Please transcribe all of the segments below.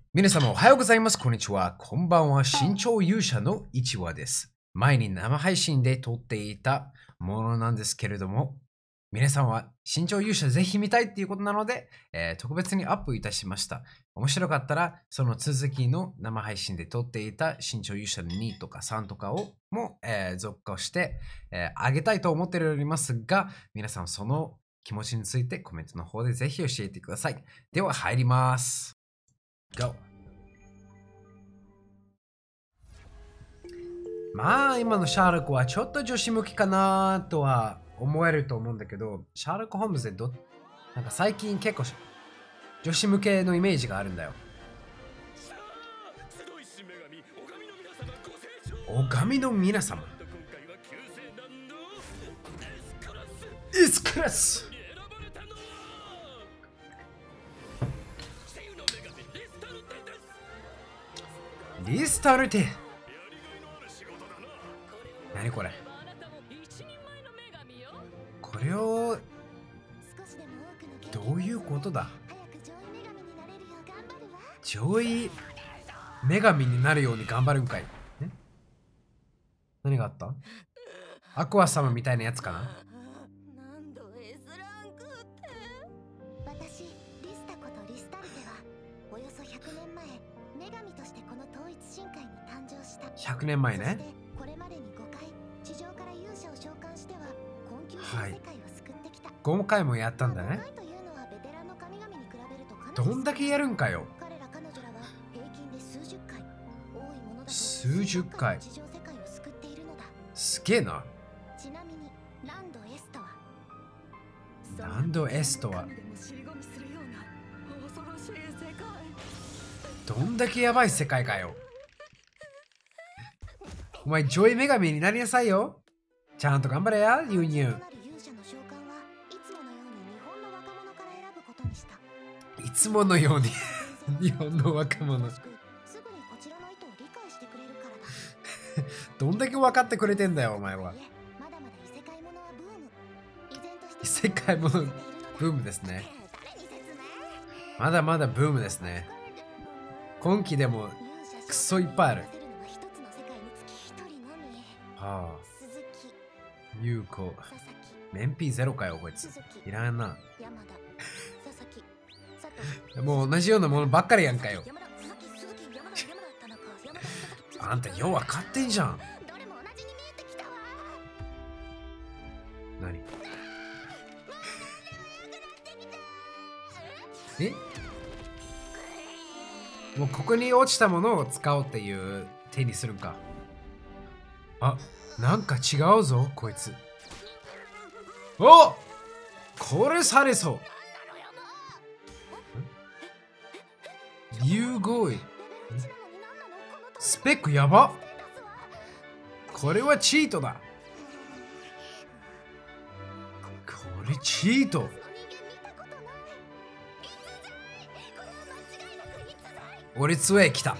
皆様おはようございます。こんにちは。こんばんは。新潮勇者の一話です。前に生配信で撮っていたものなんですけれども、皆さんは新潮勇者ぜひ見たいっていうことなので、特別にアップいたしました。面白かったら、その続きの生配信で撮っていた新潮勇者2とか3とかをも、続行して、あげたいと思っておりますが、皆さんその気持ちについてコメントの方でぜひ教えてください。では入ります。Go! まあ今のシャーロックはちょっと女子向きかなとは思えると思うんだけど、シャーロック・ホームズでなんか最近結構女子向けのイメージがあるんだよ。拝の皆様。エスクラスリスタルテ。何これ。これをどういうことだ。上位女神になるように頑張るんかい。何があった？アクア様みたいなやつかな。 私リスタことリスタルテはおよそ100年前女神としてこの統一深海に誕生した。 100年前ね。 これまでに5回地上から勇者を召喚しては困窮する世界を救ってきた。 5回もやったんだね。 というのはベテランの神々に比べるとかなりどんだけやるんかよ。 彼ら彼女らは平均で数十回、多いものだと数十回。 地上世界を救っているのだ。 すげえな。 ちなみにランドエスとはランドエスとはどんだけやばい世界かよ。お前ジョイ女神になりなさいよ。ちゃんと頑張れや、ユーニュー。いつものように日本の若者どんだけ分かってくれてんだよお前は。異世界ものブームですね。まだまだブームですね。今期でもクソいっぱいある。はあ、ユウコ面 P0 かよこいつ。いらんな。もう同じようなものばっかりやんかよ。あんたよう分かってんじゃん。何？え？もうここに落ちたものを使おうっていう手にするか。あ、なんか違うぞこいつ。お！これされそう。竜合意。スペックやば。これはチートだ。これチート。俺つえ来た。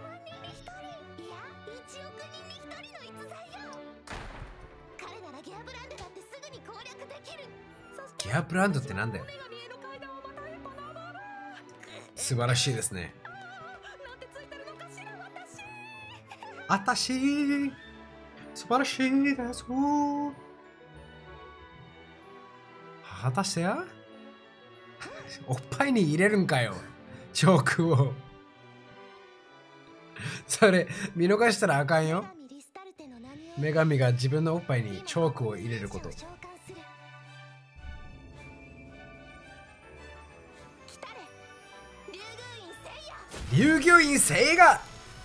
ギアブランドってなんだよ。素晴らしいですね。あたし素晴らしいです。果たしてやおっぱいに入れるんかよチョークを。それ見逃したらあかんよ。女神が自分のおっぱいにチョークを入れること。竜宮院聖が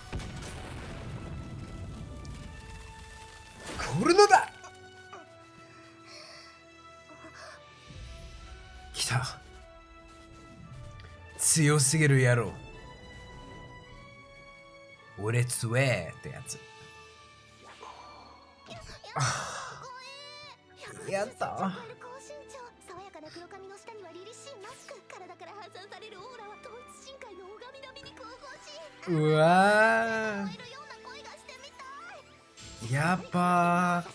来るのだ。来た。強すぎる野郎。俺強えってやつ。やった。うわー、やっば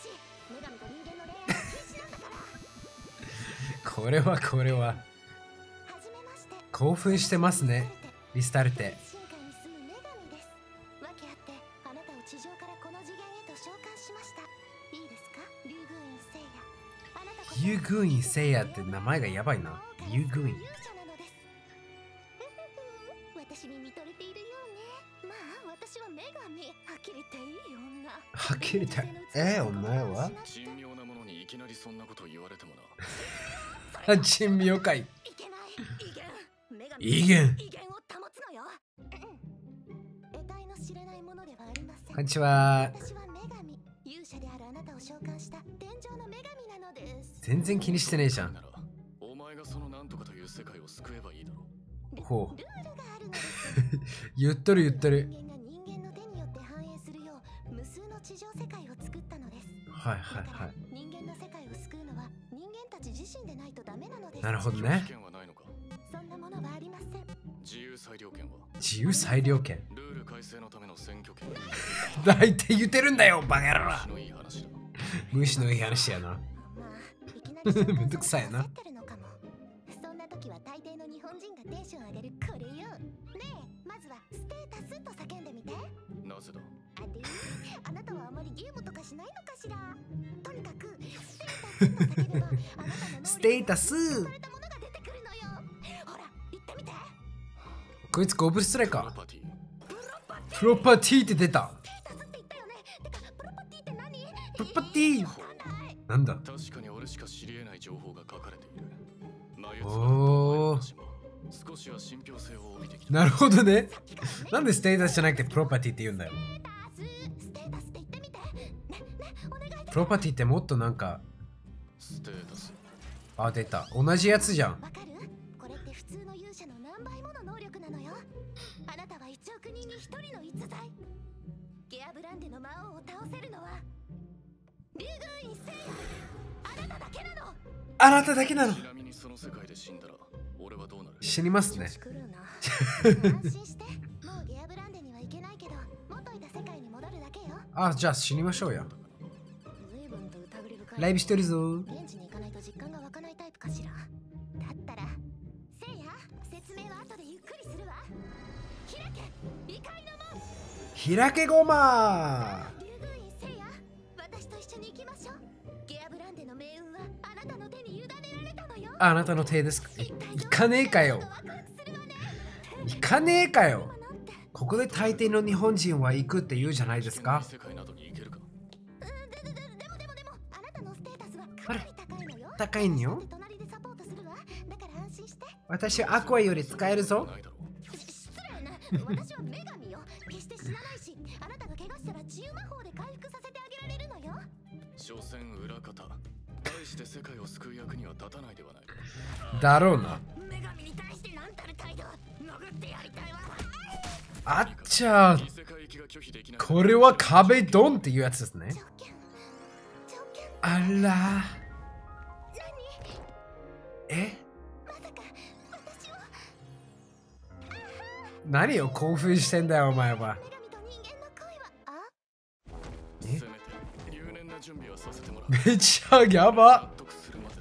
ー。これは興奮してますねリスタルテ。 召喚しました。いいですか、竜宮院聖夜。あなたこそ竜宮院聖夜って名前がやばいな。竜宮院。 勇者なのです。私に見とれているようね。まあ私は女神。はっきり言っていい女。 はっきり言って女は珍妙なものにいきなりそんなこと言われてもな。 珍妙かい。 いけない。女神。 威厳。 威厳を保つのよ。得体の知れないものではありません。 こんにちは。 私は女神。勇者であるあなたを召喚した天上の女神なのです。 全然気にしてねえじゃん。 ならお前がそのなんとかという世界を救えばいいだろう。 ほう。 ルールがあるのです。 言っとる言っとる。 人間が人間の手によって繁栄するよう無数の地上世界を作ったのです。 はいはいはい。 人間の世界を救うのは人間たち自身でないとダメなのです。 なるほどね。 権はないのか。 そんなものはありません。 自由裁量権は。 自由裁量権。 ルール改正のための選挙権。 大体言ってるんだよ、バカ野郎。 虫のいい話だ。 虫のいい話やな。 まあ、いきなり召喚めんどくさいな焦ってるのかも。そんな時は大抵の日本人がテンション上げるこれよ。ねえ、まずはステータスと叫んでみて。 なぜだ。 あれ、あなたはあまりゲームとかしないのかしら。とにかくステータスと叫べばあなたの能力ステータス。 されたものが出てくるのよ。ほら、言ってみて。 こいつゴブストライプロか。 パティ。 プロパティって出た。 ステータスって言ったよね。てか、プロパティって何？ プロパティ。なんだ。 確かに俺しか知り得ない情報が書かれている。 おー。 少しは信憑性を帯びてきた。 なるほどね。なんでステータスじゃなくてプロパティって言うんだよ。 ステータスって言ってみて。ね、お願いだから。 プロパティってもっとなんか。 ステータス。 あ、出た。同じやつじゃん。 わかる？これって普通の勇者の何倍もの能力なのよ。あなたは1億人に1人の逸材。ゲアブランデの魔王を倒せるのは竜宮院聖夜。あなただけなの。 あなただけなの。 ちなみにその世界で死んだら俺はどうなる？ 死にますね。 調子狂うな。安心して。もうゲアブランデには行けないけど、元いた世界に戻るだけよ。 あ、じゃあ死にましょうや。 随分と疑り深い。 ライブしてるぞ。 現地に行かないと実感が湧かないタイプかしら。だったらせいや、説明は後でゆっくりするわ。開け、異界の門。 開けごま竜宮院せいや、私と一緒に行きましょう。ゲアブランデの命運はあなたの手に委ねられたのよ。 あなたの手ですか。行かねえかよ。 ワクワクするわね。 行かねえかよ。 今なんて。 ここで大抵の日本人は行くって言うじゃないですか。 世界などに行けるか。 でも、あなたのステータスはかなり高いのよ。 高いんよ。 隣でサポートするわ。だから安心して。 私アクアより使えるぞ。 ないだろう。 失礼ね。私は女神よ。決して死なないし、あなたが怪我したら治癒魔法で回復させてあげられるのよ。 所詮裏方。大して世界を救う役には立たないではない。 だろうな。 女神に対して何たる態度。殴ってやりたいわ。 あっちゃー。 異世界行きが拒否できない。 これは壁ドンっていうやつですね。 条件。 あら。 何？ え、 まさか私を。 何よ興奮してんだよお前は。 女神と人間の恋は。あ？ せめて入念な準備はさせてもらう。 めちゃやば。 納得するまでだ。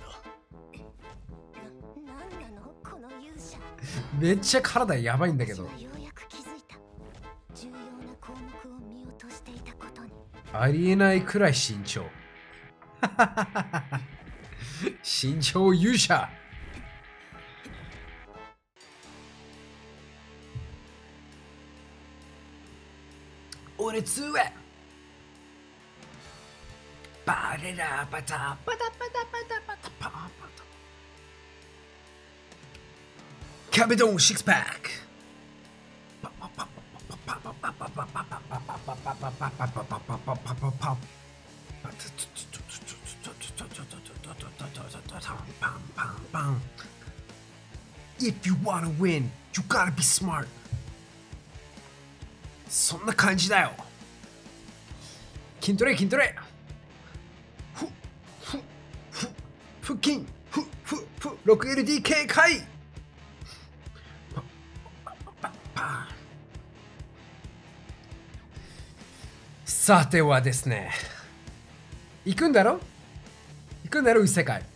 なんなのこの勇者。 めっちゃ体やばいんだけど。 私はようやく気づいた。重要な項目を見落としていたことに。 ありえないくらい慎重。慎重勇者。俺強え。バレラバタバタバタバタバタパパタ。カベドンシックスパック。If you wanna win, you gotta be smart. そんな感じだよ。筋トレ筋トレ。腹筋。6LD 警戒。さてはですね。行くんだろ異世界。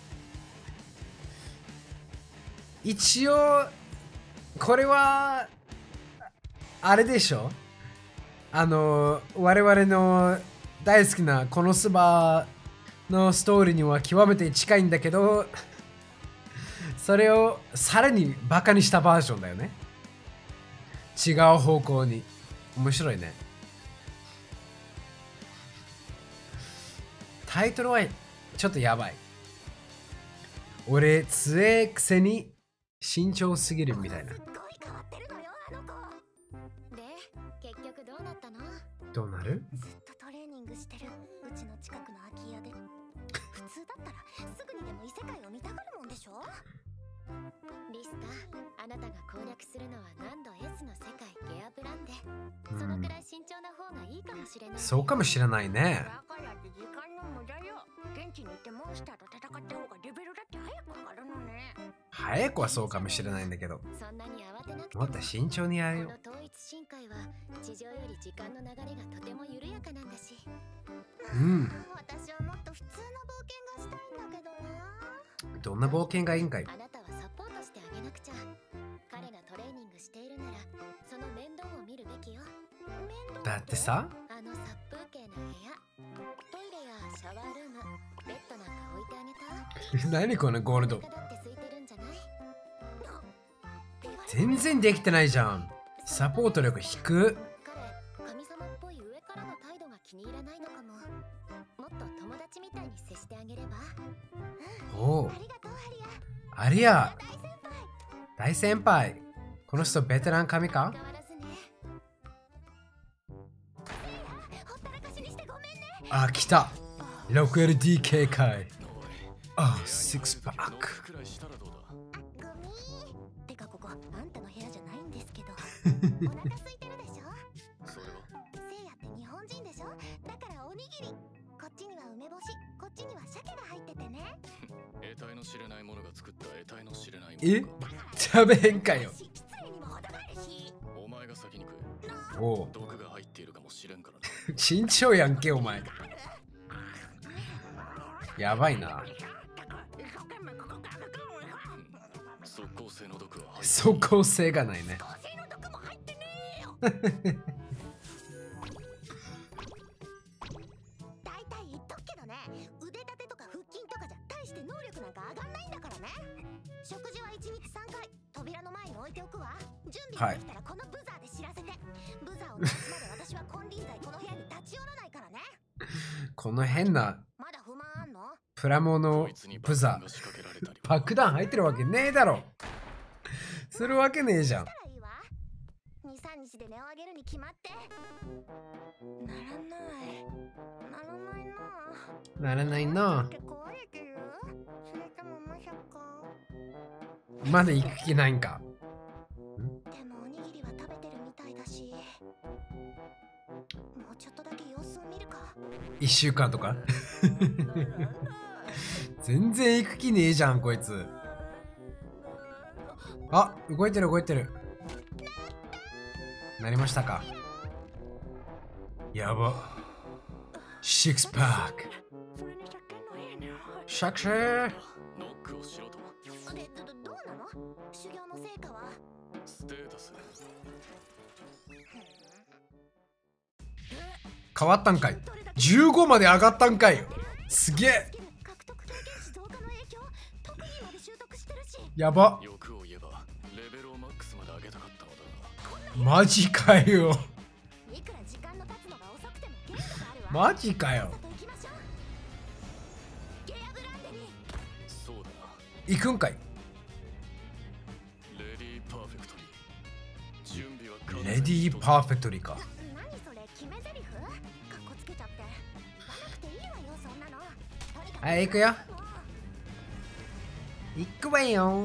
一応これはあれでしょ。我々の大好きなこのスバのストーリーには極めて近いんだけど、それをさらにバカにしたバージョンだよね。違う方向に。面白いね。タイトルはちょっとやばい。俺、強えくせに慎重すぎるみたいな。 すっごい変わってるのよあの子。で結局どうなったの？ どうなる？ ずっとトレーニングしてるうちの近くの空き家で。普通だったらすぐにでも異世界を見たがるもんでしょ。リスタ、あなたが攻略するのは難度 S の世界ゲアブランデ。そのくらい慎重な方がいいかもしれない。 そうかもしれないね。 だからって時間の無駄よ。現地に行ってモンスターと戦った方がレベルだって早く上がるのね。 早くはそうかもしれないんだけど、 そんなに慌てなくてもっと慎重にやるよ。 この統一深海は地上より時間の流れがとても緩やかなんだし。 うん。 私はもっと普通の冒険がしたいんだけどな。 どんな冒険がいいんかい？ あなたはサポートしてあげなくちゃ。彼がトレーニングしているならその面倒を見るべきよ。面倒だってさ、 あの殺風景な部屋、トイレやシャワールーム、ベッドなんか置いてあげた。 何このゴールド。 お腹だって空いてるんじゃない？ 全然できてないじゃん。サポート力低。 彼、神様っぽい上からの態度が気に入らないのかも。もっと友達みたいに接してあげれば。 おお。 ありがとうありゃ、 大先輩。 大先輩。この人ベテラン神か？ 変わらずね。ほったらかしにしてごめんね。 あ、来た。6LDK かい。 おいあ、6パック。 くらいしたらどうだ。 あ、グミ。てかここあんたの部屋じゃないんですけど。お腹空いてるでしょ。 それはせいやって日本人でしょ。だからおにぎり。こっちには梅干し、こっちには鮭が入っててね。 得体の知れないものが作った得体の知れないもえ？ のか。 食べへんかよ。 失礼にも程があるし。 お前が先に食え。 おう。 毒が入っているかもしれんからな。 慎重やんけ、お前。やばいな。 速攻性の毒は入って即効性がないね。 大体言っとくけどね、腕立てとか腹筋とかじゃ大して能力なんか上がんないんだからね。食事は1日3回、扉の前に置いておくわ。準備ができたらこのブザーで知らせて。ブザーを鳴らすまで私は金輪際この部屋に立ち寄らないからね。 この変なまだ不満あんの？ プラモのこいつにブザ爆弾が仕掛けられたり爆弾入ってるわけねえだろ。するわけねえじゃん。 したらいいわ。2、3日で値を上げるに決まって。ならないな。 ならないな。 って壊れてる？それともまさか。 まだ行く気ないんか。 でもおにぎりは食べてるみたいだし、もうちょっとだけ様子を見るか。 1週間とか全然行く気ねえじゃん、こいつ。あ、動いてる動いてる。なりましたか。やば。6パック。 それに酒のいいね。 シャクシャー。 ノックをしろと。 で、どうなの？修行の成果は？ ステータス変わったんかい。15まで上がったんかい。すげえ。 獲得経験値増加の影響、特技まで習得してるし。 やば。 欲を言えばレベルをマックスまで上げたかったのだがマジかよ。 いくら時間の経つのが遅くても限度があるわ。 マジかよ。 さっさと行きましょう。ゲアブランデに。 そうだな。 行くんかい。 レディーパーフェクトリー。準備は完全にレディーパーフェクトリーか。 何それ、決め台詞？かっこつけちゃって。言わなくていいわよ、そんなの。とにかくはい、行くよ。行くわよ。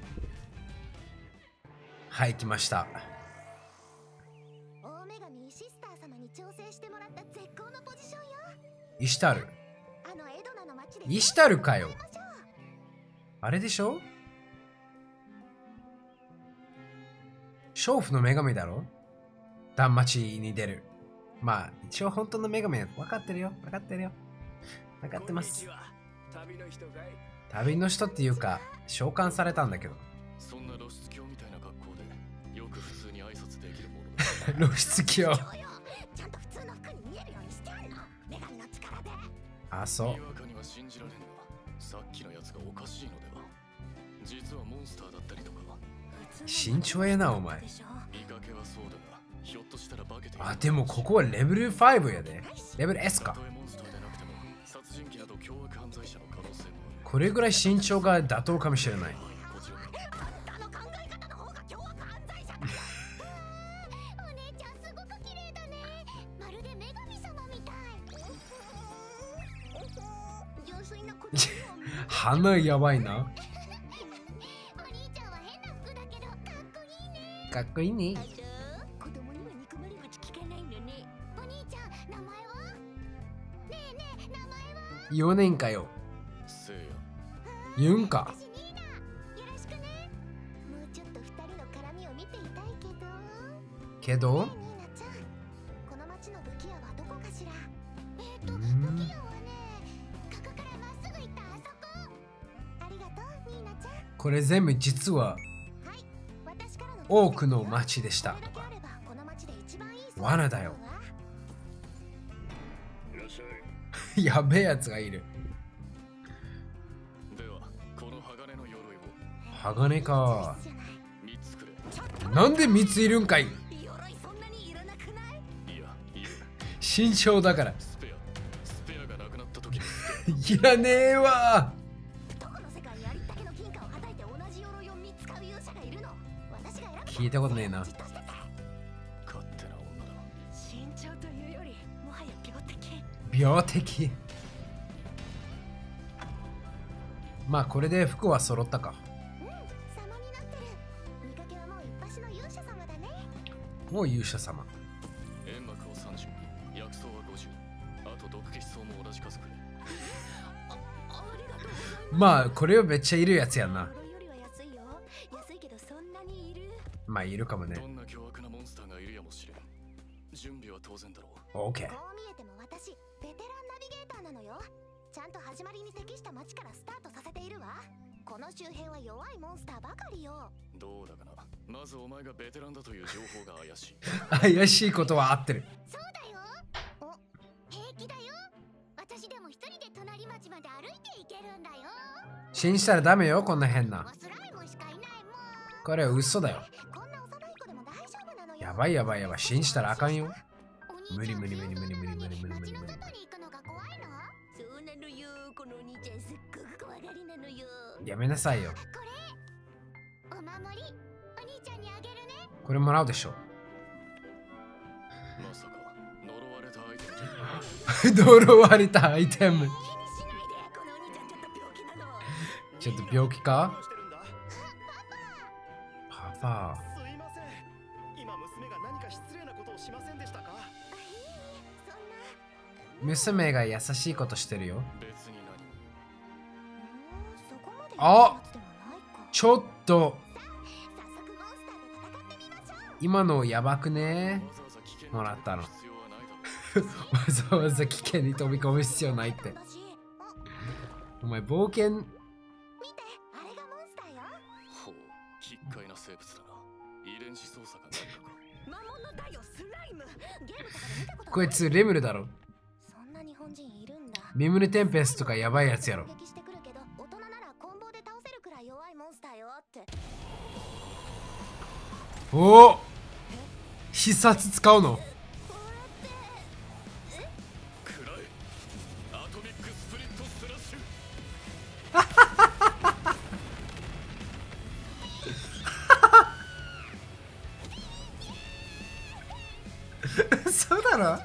はい、来ました。 大女神イシスター様に調整してもらった絶好のポジションよ。 イシュタル。 あのエドナの町でイシュタルかよ。 やりましょう。 あれでしょ？娼婦の女神だろ？断末に出る。まあ、一応本当の女神は分かってるよ。分かってるよ。分かってます。 旅の人かい？ 旅の人っていうか、召喚されたんだけど。 そんな露出狂みたいな格好でよく普通に挨拶できるものだ。 露出狂。 そうよ。ちゃんと普通の服に見えるようにしてあんの。メガネあ、そう。 にわかには信じられんが、さっきのやつがおかしいのでは。実はモンスターだったりとか。 慎重やな、お前。 見かけはそうだが、ひょっとしたら化けている。 あ、でもここはレベル5やで。レベル S かた。とえモンスターでなくても、殺人鬼など凶悪犯罪者の可能性もある。 これぐらい身長が妥当かもしれない。 こちらあの考え方の方が凶悪犯罪者だ。お姉ちゃんすごく綺麗だね。まるで女神様みたい。純粋なこと鼻やばいな。 お兄ちゃんは変な服だけどかっこいいね。 かっこいいね。 子供には憎まれ口聞けないのね。お兄ちゃん、名前は？ねえねえ、名前は 4年かよ。 せいや。 言うんか。 私ニーナ。よろしくね。もうちょっと二人の絡みを見ていたいけど。 けどねえニーナちゃん、この町の武器屋はどこかしら？武器屋はね、ここからまっすぐ行ったあそこ。ありがとう、ニーナちゃん。 これ全部実は私からの多くの町でしたこれだとか。 けあればこの町で一番いい罠だよ。 いらっしゃい。 やべえやつがいる。 では、この鋼の鎧を鋼か。 3つくれ。 なんで3ついるんかい。 鎧そんなにいらなくない？ いや、いえ。 身長だから。 スペアがなくなった時にいらねえわ。 どこの世界にありったけの金貨をはたいて同じ鎧を3つ買う勇者がいるの。私が選ぶ。 聞いたことねえな。 じっとしてて。 勝手な女だ。 身長というよりもはや病的。 病的。まあこれで服は揃ったか。 様になってる。見かけはもう一発の勇者様だね。 もう勇者様。 煙幕を30、薬草は50、あと毒消し草も同じ数くれ。 ありがとうございます。 まあこれはめっちゃいるやつやな。 鎧よりは安いよ。安いけどそんなにいる。 まあいるかもね。 どんな凶悪なモンスターがいるやもしれん。準備は当然だろう。 OK。 こう見えても私ベテランナビゲーターなのよ。ちゃんと始まりに適した街からスタートさせているわ。この周辺は弱いモンスターばかりよ。 どうだかな。まずお前がベテランだという情報が怪しい。 怪しいことは合ってる。 そうだよ。お、平気だよ。私でも一人で隣町まで歩いて行けるんだよ。 信じたらダメよ、こんな変な。 スライムしかいないもん。 これは嘘だよ。 こんな幼い子でも大丈夫なのよ。 やばいやばいやばい。信じたらあかんよ。 お兄ちゃん無理無理無理無理無理無理無理無理無理街の外に行くのが怖いの？そうなのよ。このお兄ちゃんすっごく怖がりなのよ。 やめなさいよ。 これお守り、お兄ちゃんにあげるね。 これもらうでしょ。 まさか呪われたアイテムじゃ呪われたアイテム。 気にしないで。このお兄ちゃんちょっと病気なの。 ちょっと病気かどうしてるんだ？ パパ。 すいません。今娘が何か失礼なことをしませんでしたか？ そんな。 娘が優しいことしてるよ。 別に何も。 そこまであ、 やつでもないか。 ちょっと早速モンスターで戦ってみましょう。 今のやばくね。 わざわざ危険もらったの。 必要はないだろう。 わざわざ危険に飛び込む必要ないって。 私お前冒険。 見て、あれがモンスターよ。 ほう、奇怪な生物だな。遺伝子操作が何かか。 魔物だよ、スライム。ゲームとかで見たことない？ こいつレムルだろ。 そんな日本人いるんだ。 ビムルテンペスとかやばいやつやろ。 攻撃してくるけど、大人ならコンボで倒せるくらい弱いモンスターよって。 おお、必殺使うの。 くらえ。アトミックスプリットスラッシュ。 そうだろ。 まだ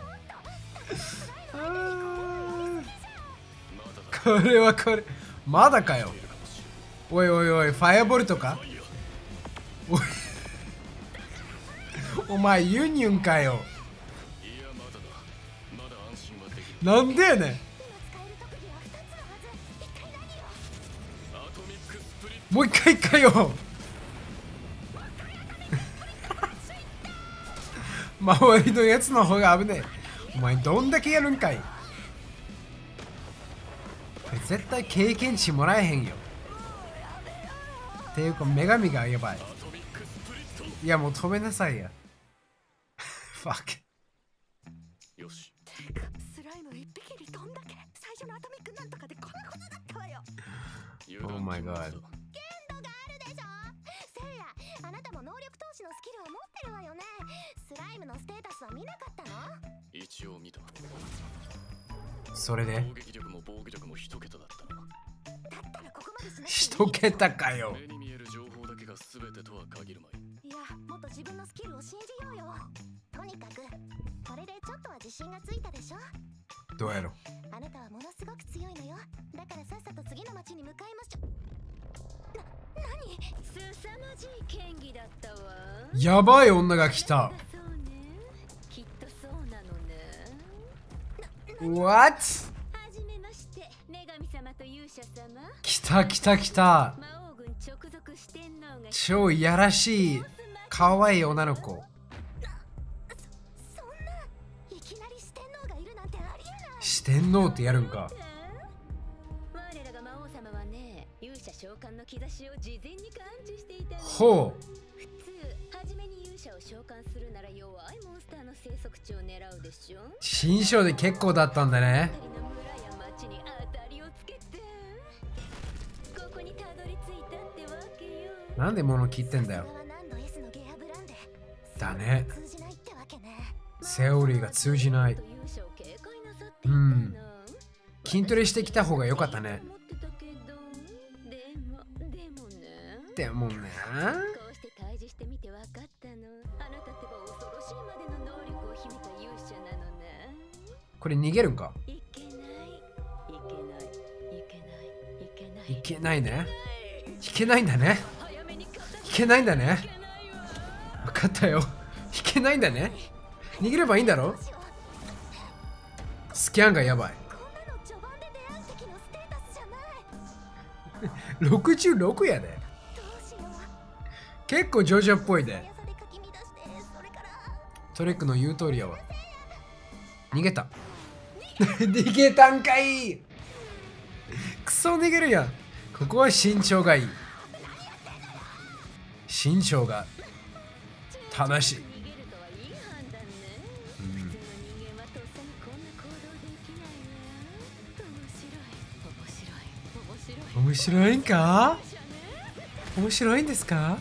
だ。 これはこれ。まだかよ。おいおいおい、ファイアボルトか。おいお前ユニュンかよ。 いや、まだだ。まだ安心はできる。 なんでやねん。 今使える特技は2つのはず。一体何よ。 アトミックスプリッもう一回かよ。周りのやつの方が危ねえ。お前どんだけやるんかい。これ絶対経験値もらえへんよ。っていうか女神がやばい。 ト。アトミックスプリット。 いやもう止めなさいや。ファック。 よし。 てか、スライム一匹にどんだけ。最初のアトミックなんとかでこんなことだったわよ。 Oh my god。 限度があるでしょ。せいや、あなたも能力投資のスキルを持ってるわよね。スライムのステータスは見なかったの？ 一応見た。 それで攻撃力も防御力も一桁だったな。 だったらここまでしなくていい。 一桁かよ。 目に見える情報だけが全てとは限るまい。 いや、もっと自分のスキルを信じようよ。とにかくこれでちょっとは自信がついたでしょ。 どうやろう。 あなたはものすごく強いのよ。だからさっさと次の町に向かいましょう。何？ 凄まじい剣技だったわ。 やばい女が来た。 そうね。きっとそうなのね。 What？ はじめまして、女神様と勇者様。 来た来た来た。 魔王軍直属四天王が超いやらしい可愛い女の子。 そんないきなり四天王がいるなんてありえない。 四天王ってやるんか。 我らが魔王様はね、勇者召喚の兆しを事前に感知していたの。 ほう。 普通、初めに勇者を召喚するなら弱いモンスターの生息地を狙うでしょ。 新章で結構だったんだね。 辺りの村や町に当たりをつけて、ここにたどり着いたってわけよ。 なんで物切ってんだよ。 それは何度 S のゲアブランデ。 だね。 通じないってわけね。 セオリーが通じない。 勇者を警戒なさっていたの。 うん筋トレしてきた方が良かったね。 思ってたけど、 でもね。 こうして対峙してみて分かったの。あなたってば恐ろしいまでの能力を秘めた勇者なのね。 これ逃げるんか。 いけない、いけない、いけない、いけない。 いけないね。いけないんだね。 早めに片付けいけないんだね。 ないわ。 分かったよ。いけないんだね。逃げればいいんだろ。スキャンがやばい。 こんなの序盤で出会う敵のステータスじゃない。 66やで。 どうしよう。 結構ジョジョっぽいで。 速さでかき乱してそれからトレックの言う通りやわ。逃げた。逃げたんかい。クソ逃げるやん。ここは身長がいい。身長が正しい。 逃げるとはいい判断ね。普通の人間はとっさにこんな行動できないわ。面白い、面白い、面白い。 面白いんか。面白いんですか。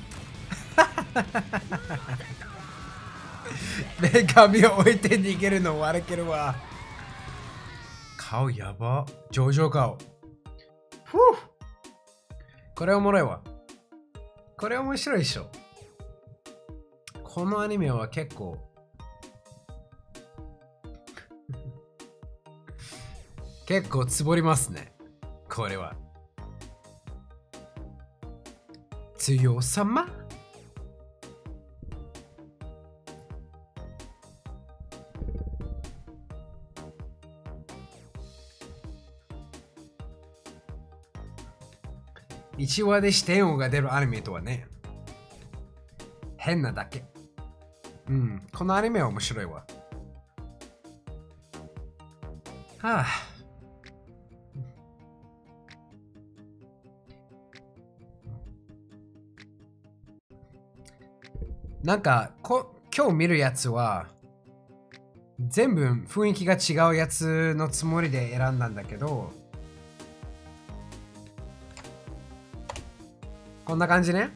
女神を置いて逃げるの笑けるわ。顔やば。上々顔。ふう。これおもろいわ。これ面白いでしょ。このアニメは結構結構つぼりますね。これは強さま。1話で四天王が出るアニメとはね、変なだけ。うん、このアニメは面白いわ。はあ。なんか今日見るやつは全部雰囲気が違うやつのつもりで選んだんだけど、こんな感じね。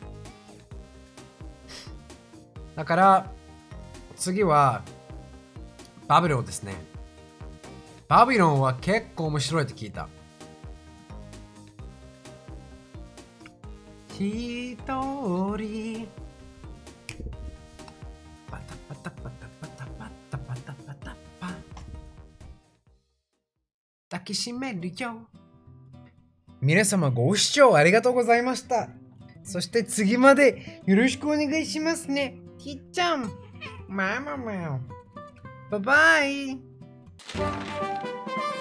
だから次はバビロンですね。バビロンは結構面白いって聞いた。一人パタパタパタパタパタパタパタパ抱きしめるよ。皆様ご視聴ありがとうございました。そして次までよろしくお願いしますね。きっちゃん。マママバイバイ。